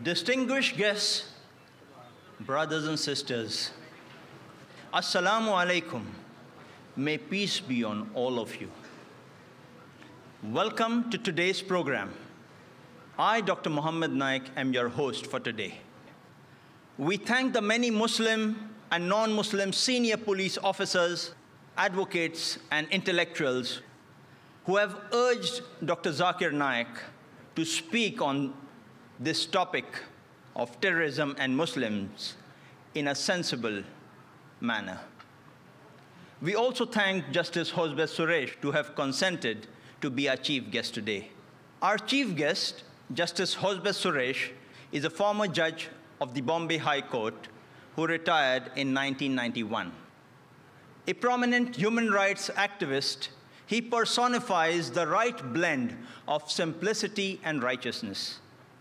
Distinguished guests, brothers and sisters, Assalamu alaikum. May peace be on all of you. Welcome to today's program. I, Dr. Muhammad Naik, am your host for today. We thank the many Muslim and non-Muslim senior police officers, advocates, and intellectuals who have urged Dr. Zakir Naik to speak on this topic of terrorism and Muslims in a sensible manner. We also thank Justice Hosbet Suresh to have consented to be our chief guest today. Our chief guest, Justice Hosbet Suresh, is a former judge of the Bombay High Court who retired in 1991. A prominent human rights activist, he personifies the right blend of simplicity and righteousness.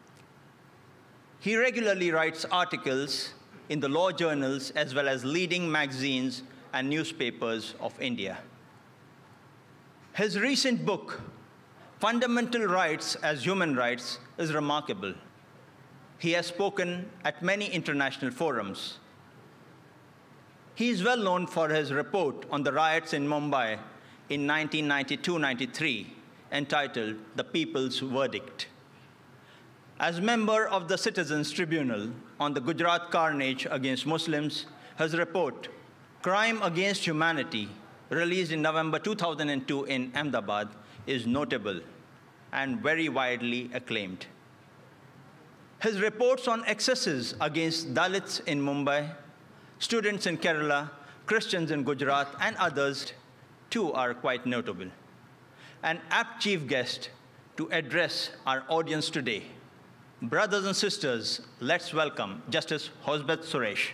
He regularly writes articles in the law journals as well as leading magazines and newspapers of India. His recent book, Fundamental Rights as Human Rights, is remarkable. He has spoken at many international forums. He is well known for his report on the riots in Mumbai in 1992-93, entitled The People's Verdict. As member of the Citizens Tribunal on the Gujarat carnage against Muslims, his report, Crime Against Humanity, released in November 2002 in Ahmedabad, is notable and very widely acclaimed. His reports on excesses against Dalits in Mumbai, students in Kerala, Christians in Gujarat, and others, too, are quite notable. An apt chief guest to address our audience today. Brothers and sisters, let's welcome Justice Hosbet Suresh.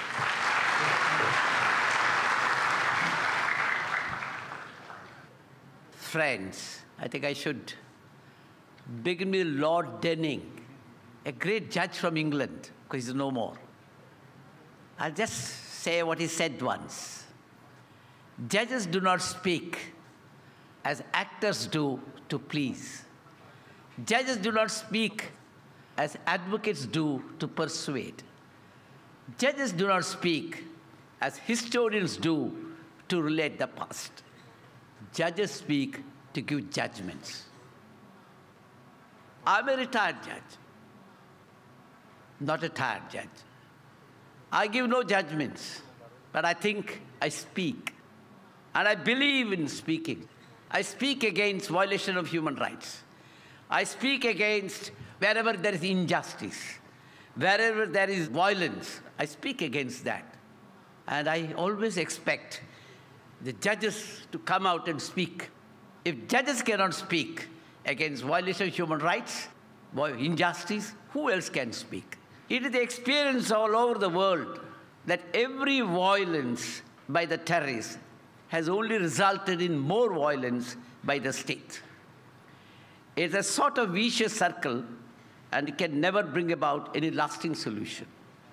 Friends, I think I should begin with Lord Denning, a great judge from England, because he's no more. I'll just say what he said once. Judges do not speak as actors do to please. Judges do not speak as advocates do to persuade. Judges do not speak as historians do to relate the past. Judges speak to give judgments. I'm a retired judge, not a tired judge. I give no judgments, but I think I speak. And I believe in speaking. I speak against violation of human rights. I speak against wherever there is injustice, wherever there is violence. I speak against that. And I always expect the judges to come out and speak. If judges cannot speak against violation of human rights, injustice, who else can speak? It is the experience all over the world that every violence by the terrorists has only resulted in more violence by the state. It's a sort of vicious circle, and it can never bring about any lasting solution.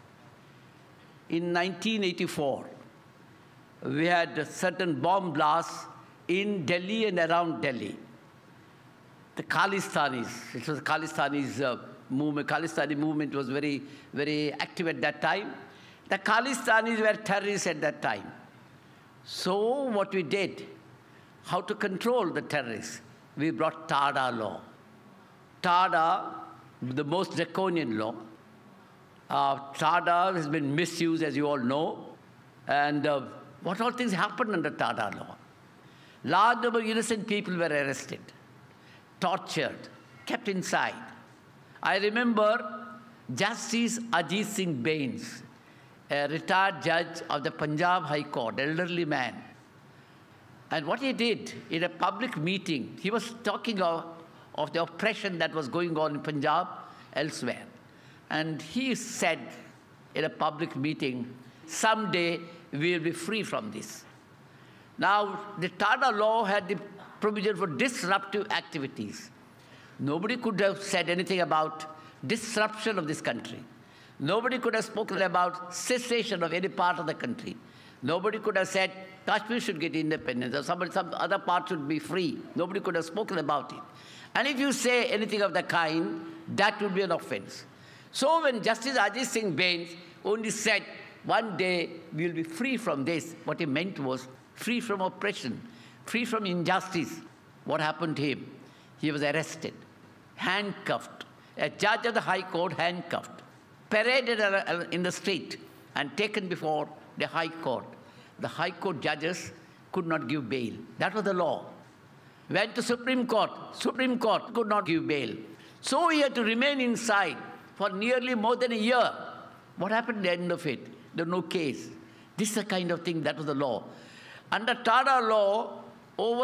In 1984, we had certain bomb blasts in Delhi and around Delhi. The Khalistanis, it was the Khalistanis movement. Khalistani movement was very, very active at that time. The Khalistanis were terrorists at that time. So what we did, how to control the terrorists? We brought TADA law. TADA, the most draconian law. TADA has been misused, as you all know. And what all things happened under TADA law? Large number of innocent people were arrested, tortured, kept inside. I remember Justice Ajit Singh Bains, a retired judge of the Punjab High Court, elderly man. And what he did in a public meeting, he was talking of the oppression that was going on in Punjab, elsewhere. And he said in a public meeting, someday we will be free from this. Now, the TADA law had the provision for disruptive activities. Nobody could have said anything about disruption of this country. Nobody could have spoken about cessation of any part of the country. Nobody could have said Kashmir should get independence or some other part should be free. Nobody could have spoken about it. And if you say anything of the kind, that would be an offense. So when Justice Ajit Singh Bains only said, one day we'll be free from this, what he meant was free from oppression, free from injustice. What happened to him? He was arrested, handcuffed, a judge of the High Court handcuffed, paraded in the street and taken before the High Court. The High Court judges could not give bail. That was the law. Went to Supreme Court could not give bail. So he had to remain inside for nearly more than a year. What happened at the end of it? There was no case. This is the kind of thing that was the law. Under Tada law, over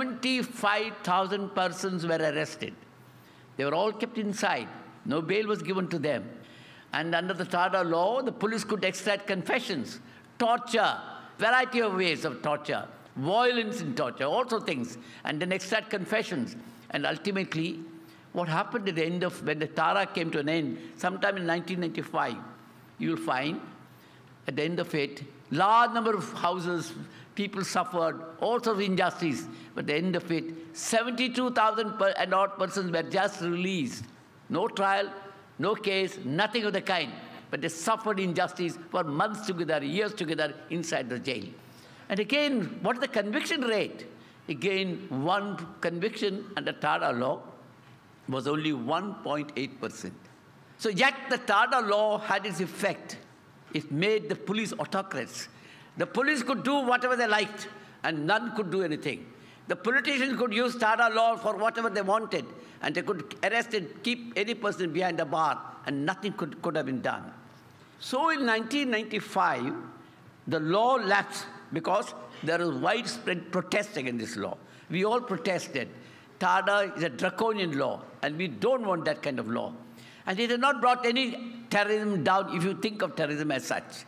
75,000 persons were arrested. They were all kept inside. No bail was given to them. And under the Tada law, the police could extract confessions, torture, variety of ways of torture, violence in torture, also things, and then extract confessions. And ultimately, what happened at the end of, when the Tada came to an end, sometime in 1995, you'll find, at the end of it, large number of houses, people suffered, all sorts of injustice. But at the end of it, 72,000 and odd persons were just released. No trial, no case, nothing of the kind. But they suffered injustice for months together, years together, inside the jail. And again, what is the conviction rate? Again, one conviction under Tada law was only 1.8%. So yet the Tada law had its effect. It made the police autocrats. The police could do whatever they liked, and none could do anything. The politicians could use Tada law for whatever they wanted, and they could arrest and keep any person behind a bar, and nothing could have been done. So in 1995, the law lapsed because there was widespread protest against this law. We all protested. Tada is a draconian law, and we don't want that kind of law. And it has not brought any terrorism down, if you think of terrorism as such.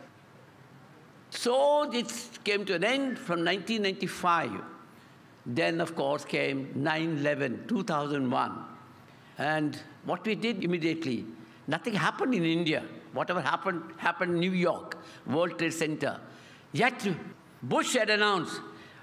So it came to an end from 1995. Then, of course, came 9/11, 2001. And what we did immediately, nothing happened in India. Whatever happened, happened in New York, World Trade Center. Yet Bush had announced,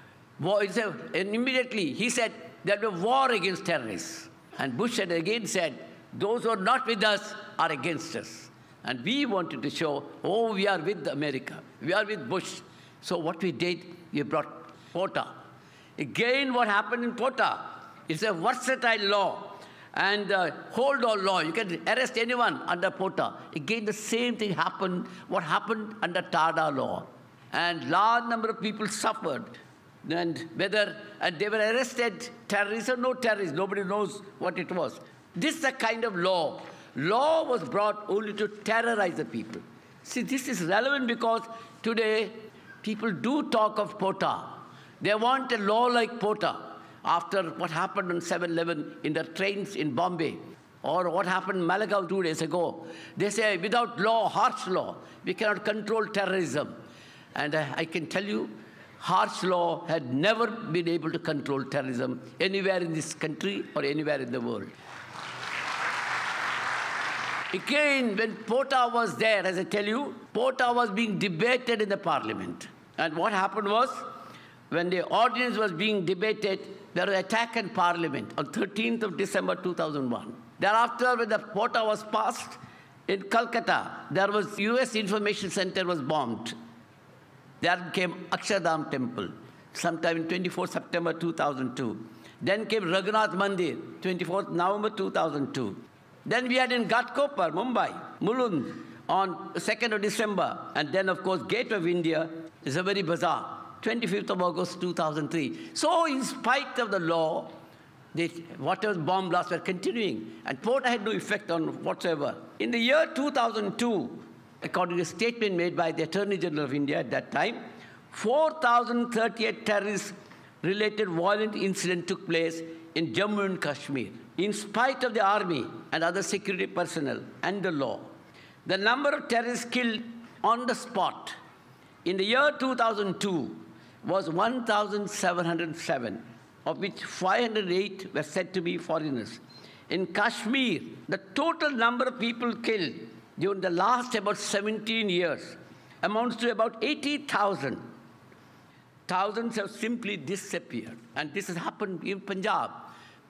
and immediately he said, there'll be a war against terrorists. And Bush had again said, those who are not with us are against us. And we wanted to show, oh, we are with America. We are with Bush. So what we did, we brought POTA. Again, what happened in POTA? It's a versatile law and hold-all law. You can arrest anyone under POTA. Again, the same thing happened, what happened under Tada law. And large number of people suffered. And they were arrested, terrorists or no terrorists, nobody knows what it was. This is the kind of law. Law was brought only to terrorize the people. See, this is relevant because today people do talk of POTA. They want a law like POTA after what happened on 7/11 in the trains in Bombay, or what happened in Malagaon 2 days ago. They say without law, harsh law, we cannot control terrorism. And I can tell you, harsh law had never been able to control terrorism anywhere in this country or anywhere in the world. Again, when POTA was there, as I tell you, POTA was being debated in the parliament. And what happened was, when the ordinance was being debated, there was an attack in parliament on 13th of December 2001. Thereafter, when the POTA was passed, in Calcutta, there was US Information Center was bombed. There came Akshardham Temple, sometime in 24 September 2002. Then came Raghunath Mandir, 24th November 2002. Then we had in Ghatkopar, Mumbai, Mulund, on 2nd of December. And then, of course, Gate of India, Zawari Bazaar, 25th of August 2003. So in spite of the law, whatever bomb blasts were continuing. And POTA had no effect on whatsoever. In the year 2002, according to a statement made by the Attorney General of India at that time, 4,038 terrorist-related violent incidents took place in Jammu and Kashmir. In spite of the army and other security personnel and the law, the number of terrorists killed on the spot in the year 2002 was 1,707, of which 508 were said to be foreigners. In Kashmir, the total number of people killed during the last about 17 years amounts to about 80,000. Thousands have simply disappeared. And this has happened in Punjab.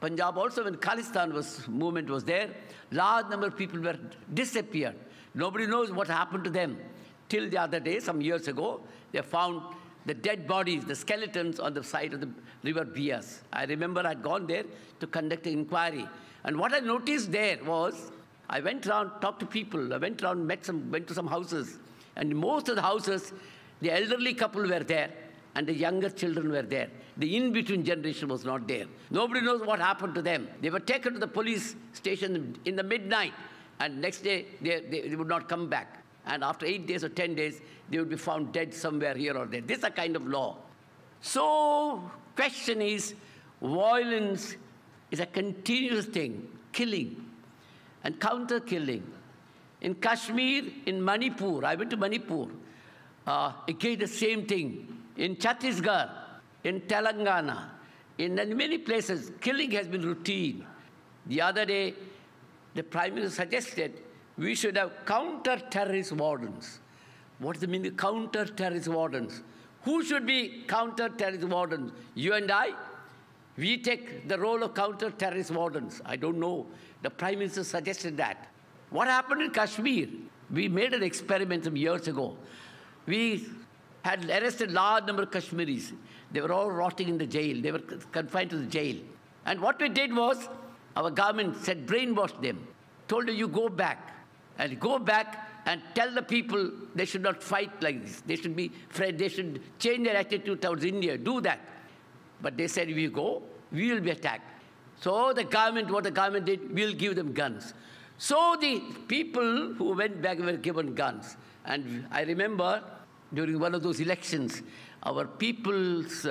Punjab also, when Khalistan movement was there, large number of people were disappeared. Nobody knows what happened to them. Till the other day, some years ago, they found the dead bodies, the skeletons on the side of the river Bias. I remember I'd gone there to conduct an inquiry. And what I noticed there was, I went around, talked to people. I went around, went to some houses. And in most of the houses, the elderly couple were there and the younger children were there. The in-between generation was not there. Nobody knows what happened to them. They were taken to the police station in the midnight, and next day they would not come back. And after 8 days or 10 days, they would be found dead somewhere here or there. This is a kind of law. So, question is, violence is a continuous thing, killing and counter-killing. In Kashmir, in Manipur, I went to Manipur, again the same thing. In Chhattisgarh, in Telangana, in many places, killing has been routine. The other day, the Prime Minister suggested we should have counter-terrorist wardens. What's the meaning of counter-terrorist wardens? Who should be counter-terrorist wardens? You and I? We take the role of counter-terrorist wardens. I don't know. The Prime Minister suggested that. What happened in Kashmir? We made an experiment some years ago. We had arrested a large number of Kashmiris. They were all rotting in the jail. They were confined to the jail. And what we did was, our government said, brainwash them. Told them, you go back. And go back and tell the people they should not fight like this. They should be afraid. They should change their attitude towards India. Do that. But they said, if you go, we will be attacked. So the government, what the government did, we'll give them guns. So the people who went back were given guns. And I remember during one of those elections, our People's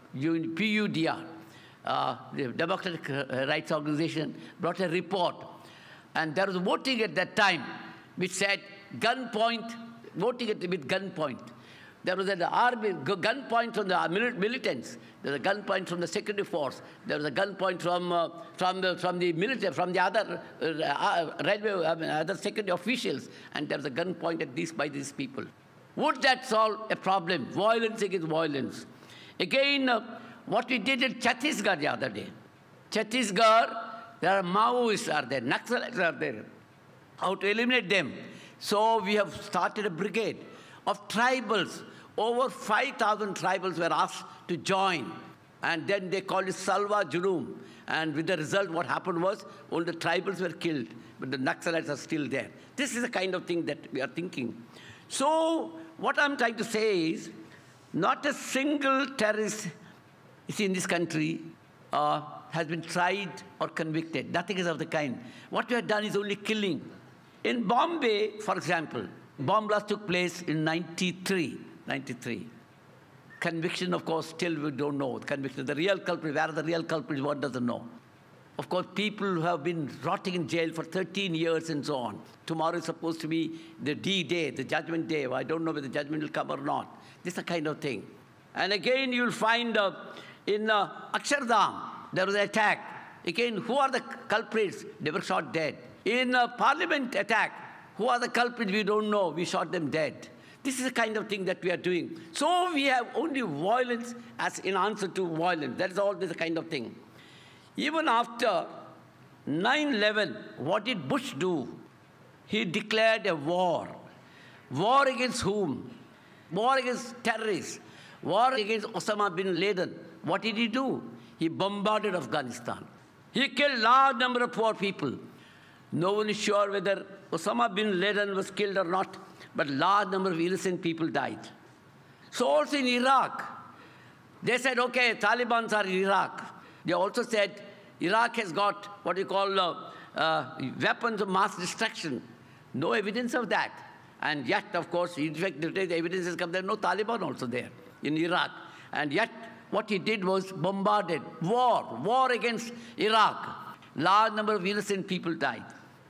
PUDR, the Democratic Rights Organization, brought a report. And there was voting at that time which said gunpoint, voting with gunpoint. There was an army gunpoint from the militants. There was a gunpoint from the security force. There was a gunpoint from the military, from the other other security officials. And there was a gunpoint by these people. Would that solve a problem? Violence against violence. Again, what we did in Chhattisgarh the other day. Chhattisgarh, there are Maoists are there, Naxalites are there. How to eliminate them? So we have started a brigade of tribals. Over 5,000 tribals were asked to join. And then they called it Salwa Jurum. And with the result, what happened was, all the tribals were killed, but the Naxalites are still there. This is the kind of thing that we are thinking. So what I'm trying to say is, not a single terrorist in this country has been tried or convicted. Nothing is of the kind. What we have done is only killing. In Bombay, for example, bomb blast took place in 93. Conviction, of course, still we don't know. Conviction, the real culprit, where are the real culprits, one doesn't know. Of course, people who have been rotting in jail for 13 years and so on. Tomorrow is supposed to be the D-Day, the Judgment Day. I don't know whether the judgment will come or not. This is the kind of thing. And again, you'll find in Akshardham, there was an attack. Again, who are the culprits? They were shot dead. In Parliament attack, who are the culprits? We don't know. We shot them dead. This is the kind of thing that we are doing. So we have only violence as in answer to violence. That is all this kind of thing. Even after 9/11, what did Bush do? He declared a war. War against whom? War against terrorists. War against Osama bin Laden. What did he do? He bombarded Afghanistan. He killed a large number of poor people. No one is sure whether Osama bin Laden was killed or not, but a large number of innocent people died. So also in Iraq, they said, okay, Taliban are in Iraq. They also said, Iraq has got what you call weapons of mass destruction. No evidence of that. And yet, of course, in fact, the evidence has come, there are no Taliban also there in Iraq. And yet, what he did was bombarded, war against Iraq. Large number of innocent people died.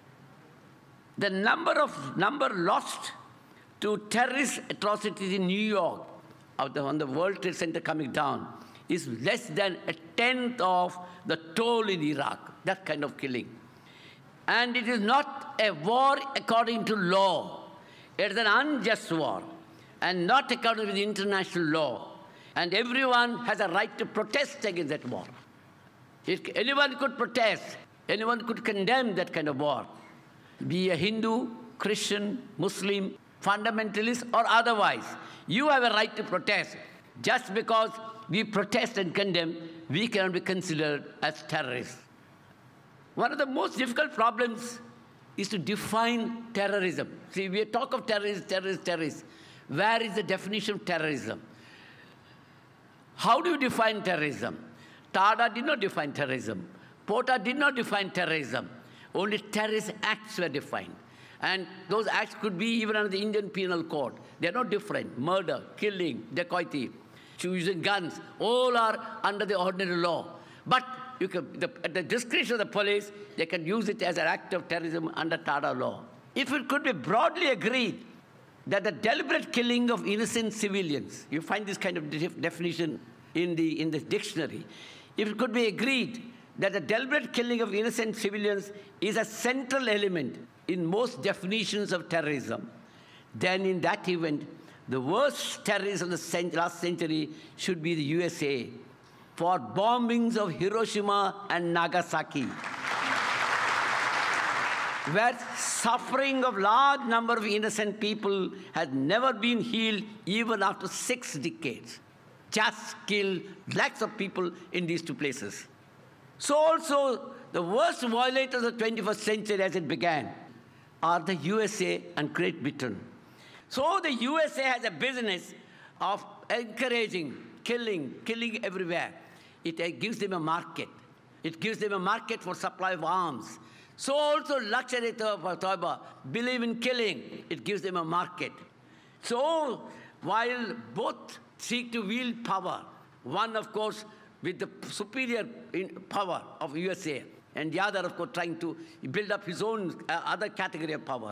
The number lost to terrorist atrocities in New York, on the World Trade Center coming down, is less than a tenth of the toll in Iraq, that kind of killing. And it is not a war according to law. It is an unjust war, and not according to the international law. And everyone has a right to protest against that war. Anyone could protest. Anyone could condemn that kind of war. Be a Hindu, Christian, Muslim, fundamentalist, or otherwise. You have a right to protest. Just because we protest and condemn, we cannot be considered as terrorists. One of the most difficult problems is to define terrorism. See, we talk of terrorists. Where is the definition of terrorism? How do you define terrorism? Tada did not define terrorism. Porta did not define terrorism. Only terrorist acts were defined. And those acts could be even under the Indian Penal Code. They're not different. Murder, killing, dacoity, using guns, all are under the ordinary law. But at the discretion of the police, they can use it as an act of terrorism under Tada law. If it could be broadly agreed that the deliberate killing of innocent civilians, you find this kind of definition in the dictionary, if it could be agreed that the deliberate killing of innocent civilians is a central element in most definitions of terrorism, then in that event, the worst terrorists of the last century should be the USA for bombings of Hiroshima and Nagasaki, where suffering of large number of innocent people has never been healed even after 6 decades. Just killed lakhs of people in these two places. So also, the worst violators of the 21st century as it began are the USA and Great Britain. So the USA has a business of encouraging, killing everywhere. It gives them a market. It gives them a market for supply of arms. So also luxury Taiba believe in killing. It gives them a market. So while both seek to wield power, one of course with the superior power of USA, and the other of course trying to build up his own other category of power.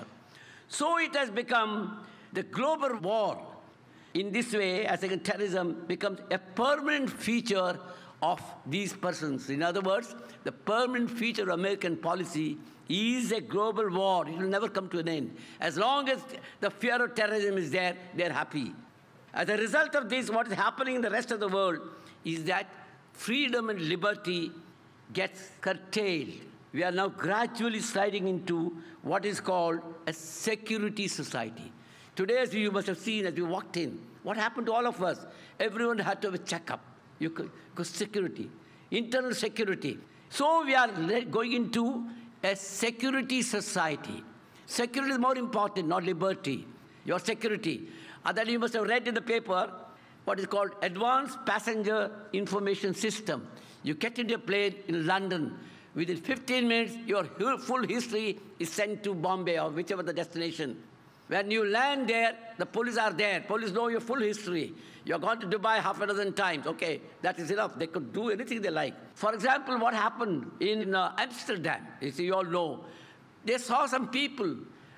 So it has become the global war. In this way, as again, terrorism becomes a permanent feature of these persons. In other words, the permanent feature of American policy is a global war. It will never come to an end. As long as the fear of terrorism is there, they're happy. As a result of this, what is happening in the rest of the world is that freedom and liberty gets curtailed. We are now gradually sliding into what is called a security society. Today, as you must have seen as we walked in, what happened to all of us? Everyone had to have a checkup. Because security, internal security. So we are going into a security society. Security is more important, not liberty. Your security. And then you must have read in the paper what is called Advanced Passenger Information System. You get into a plane in London. Within 15 minutes, your full history is sent to Bombay or whichever the destination. When you land there, the police are there. Police know your full history. You've gone to Dubai half a dozen times. Okay, that is enough. They could do anything they like. For example, what happened in Amsterdam, you all know, they saw some people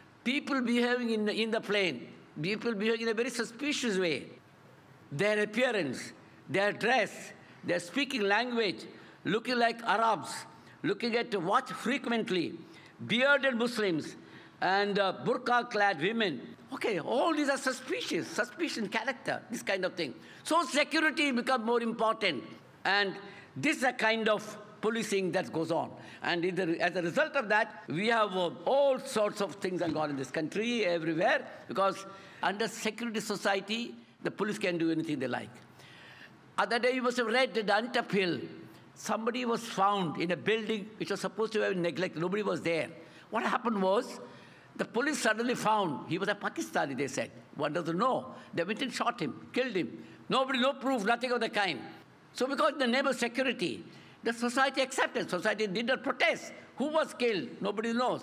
behaving in the plane, people behaving in a very suspicious way. Their appearance, their dress, their speaking language, looking like Arabs, looking at watch frequently, bearded Muslims, and burqa-clad women. Okay, all these are suspicious character, this kind of thing. So security becomes more important. And this is a kind of policing that goes on. And as a result of that, we have all sorts of things going on in this country, everywhere, because under security society, the police can do anything they like. Other day, you must have read that Antap Hill, somebody was found in a building which was supposed to have been neglected. Nobody was there. What happened was, the police suddenly found he was a Pakistani, they said. One doesn't know. They went and shot him, killed him. Nobody, no proof, nothing of the kind. So because in the name of security, the society accepted. Society did not protest. Who was killed? Nobody knows.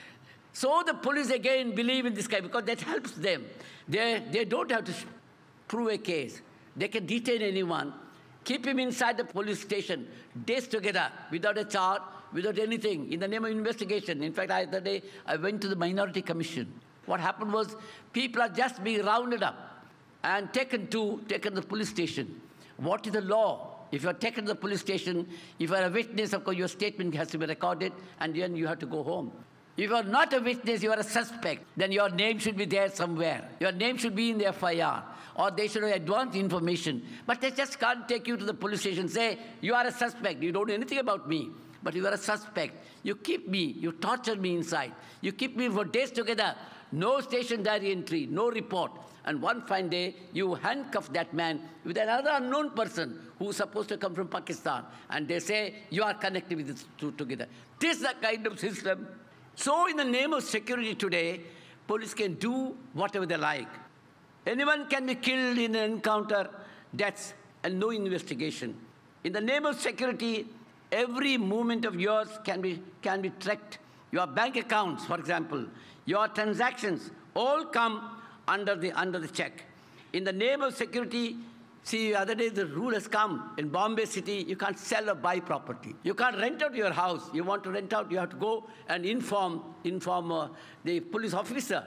So the police again believe in this guy because that helps them. They don't have to prove a case. They can detain anyone, keep him inside the police station, days together, without a charge, without anything, in the name of investigation. In fact, the other day, I went to the Minority Commission. What happened was, people are just being rounded up and taken to the police station. What is the law? If you are taken to the police station, if you are a witness, of course, your statement has to be recorded, and then you have to go home. If you are not a witness, you are a suspect, then your name should be there somewhere. Your name should be in the FIR, or they should have advanced information. But they just can't take you to the police station and say, you are a suspect, you don't know anything about me, but you are a suspect. You keep me, you torture me inside. You keep me for days together. No station diary entry, no report. And one fine day, you handcuff that man with another unknown person who's supposed to come from Pakistan. And they say, you are connected with this two together. This is the kind of system. So in the name of security today, police can do whatever they like. Anyone can be killed in an encounter, deaths, and no investigation. In the name of security, every movement of yours can be tracked. Your bank accounts, for example, your transactions, all come under the check. In the name of security, see, the other day the rule has come. In Bombay city, you can't sell or buy property. You can't rent out your house. You want to rent out, you have to go and inform the police officer.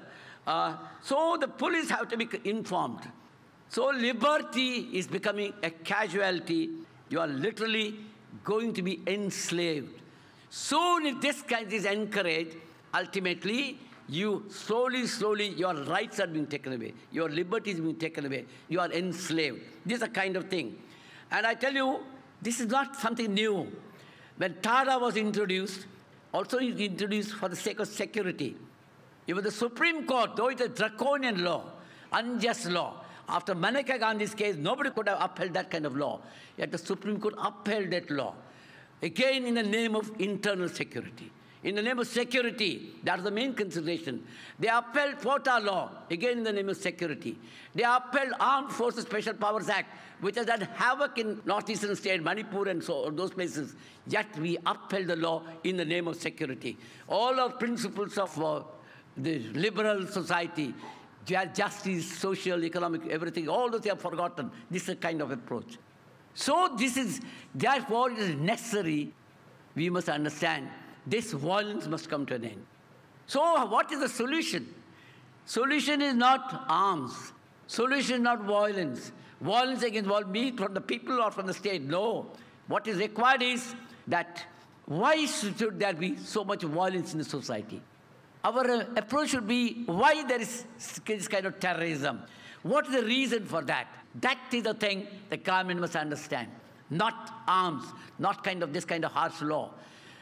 So the police have to be informed. So liberty is becoming a casualty. You are literally going to be enslaved. Soon if this kind is encouraged, ultimately, you slowly, your rights are being taken away. Your liberty is being taken away. You are enslaved. This is the kind of thing. And I tell you, this is not something new. When TADA was introduced, also introduced for the sake of security. Even the Supreme Court, though it's a draconian law, unjust law, after Maneka Gandhi's case, nobody could have upheld that kind of law. Yet the Supreme Court upheld that law. Again, in the name of internal security. In the name of security, that's the main consideration. They upheld quota law, again in the name of security. They upheld Armed Forces Special Powers Act, which has done havoc in northeastern state, Manipur and so those places. Yet we upheld the law in the name of security. All our principles of the liberal society, justice, social, economic, everything, all those they have forgotten. This is a kind of approach. So therefore it is necessary, we must understand, this violence must come to an end. So what is the solution? Solution is not arms. Solution is not violence. Violence against me from the people or from the state. No. What is required is that why should there be so much violence in the society? Our approach should be why there is this kind of terrorism. What is the reason for that? That is the thing the government must understand. Not arms, not this kind of harsh law.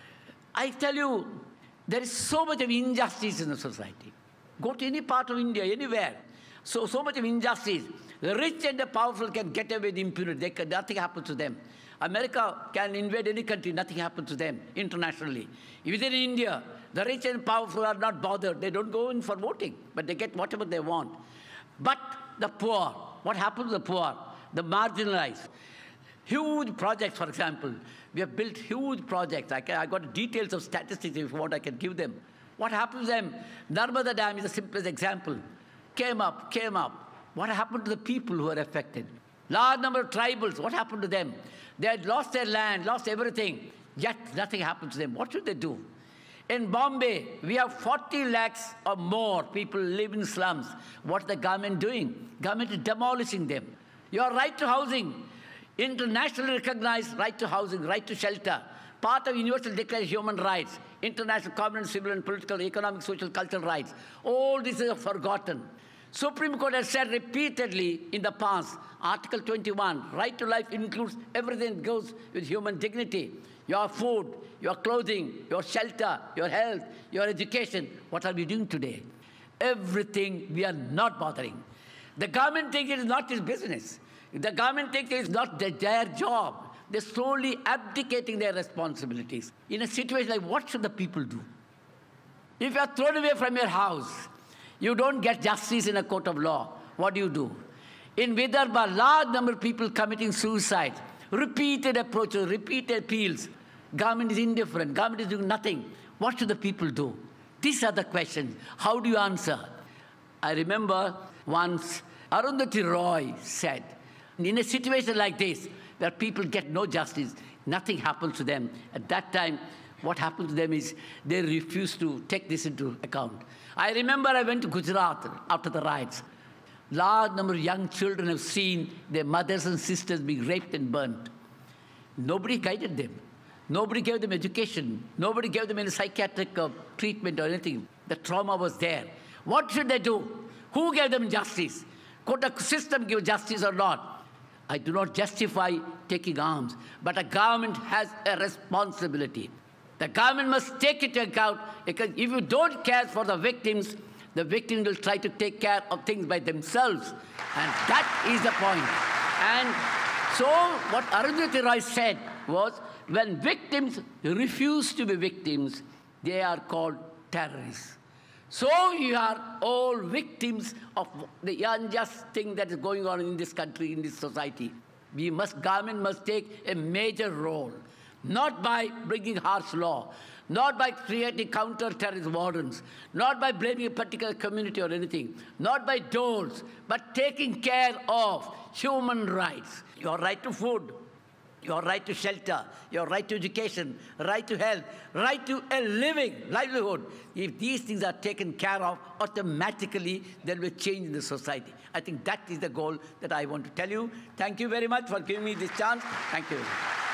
I tell you, there is so much of injustice in the society. Go to any part of India, anywhere. So much of injustice. The rich and the powerful can get away with impunity. Nothing happens to them. America can invade any country, nothing happens to them internationally. Within India, the rich and powerful are not bothered. They don't go in for voting, but they get whatever they want. But the poor, what happens to the poor? The marginalized. Huge projects, for example. We have built huge projects. I got details of statistics if you want, I can give them. What happens to them? Narmada Dam is the simplest example. Came up. What happened to the people who were affected? Large number of tribals, what happened to them? They had lost their land, lost everything, yet nothing happened to them. What should they do? In Bombay, we have 40 lakhs or more people live in slums. What is the government doing? Government is demolishing them. Your right to housing, internationally recognized right to housing, right to shelter, part of Universal Declaration of Human Rights, international covenant, civil and political, economic, social, cultural rights. All this is forgotten. Supreme Court has said repeatedly in the past, Article 21, right to life includes everything that goes with human dignity. Your food, your clothing, your shelter, your health, your education. What are we doing today? Everything we are not bothering. The government thinks it is not his business. The government thinks it is not their job. They're slowly abdicating their responsibilities. In a situation like what should the people do? If you are thrown away from your house, you don't get justice in a court of law. What do? In Vidarbha, large number of people committing suicide. Repeated approaches, repeated appeals. Government is indifferent. Government is doing nothing. What should the people do? These are the questions. How do you answer? I remember once Arundhati Roy said, in a situation like this, where people get no justice, nothing happens to them. At that time, what happened to them is they refused to take this into account. I remember I went to Gujarat after the riots. Large number of young children have seen their mothers and sisters being raped and burnt. Nobody guided them. Nobody gave them education. Nobody gave them any psychiatric treatment or anything. The trauma was there. What should they do? Who gave them justice? Could the system give justice or not? I do not justify taking arms, but a government has a responsibility. The government must take it into account, because if you don't care for the victims will try to take care of things by themselves. And that is the point. And so what Arundhati Roy said was, when victims refuse to be victims, they are called terrorists. So you are all victims of the unjust thing that is going on in this country, in this society. Government must take a major role, not by bringing harsh law, not by creating counter-terrorist wardens, not by blaming a particular community or anything, not by doles, but taking care of human rights. Your right to food, your right to shelter, your right to education, right to health, right to a livelihood. If these things are taken care of, automatically there will be change in the society. I think that is the goal that I want to tell you. Thank you very much for giving me this chance. Thank you.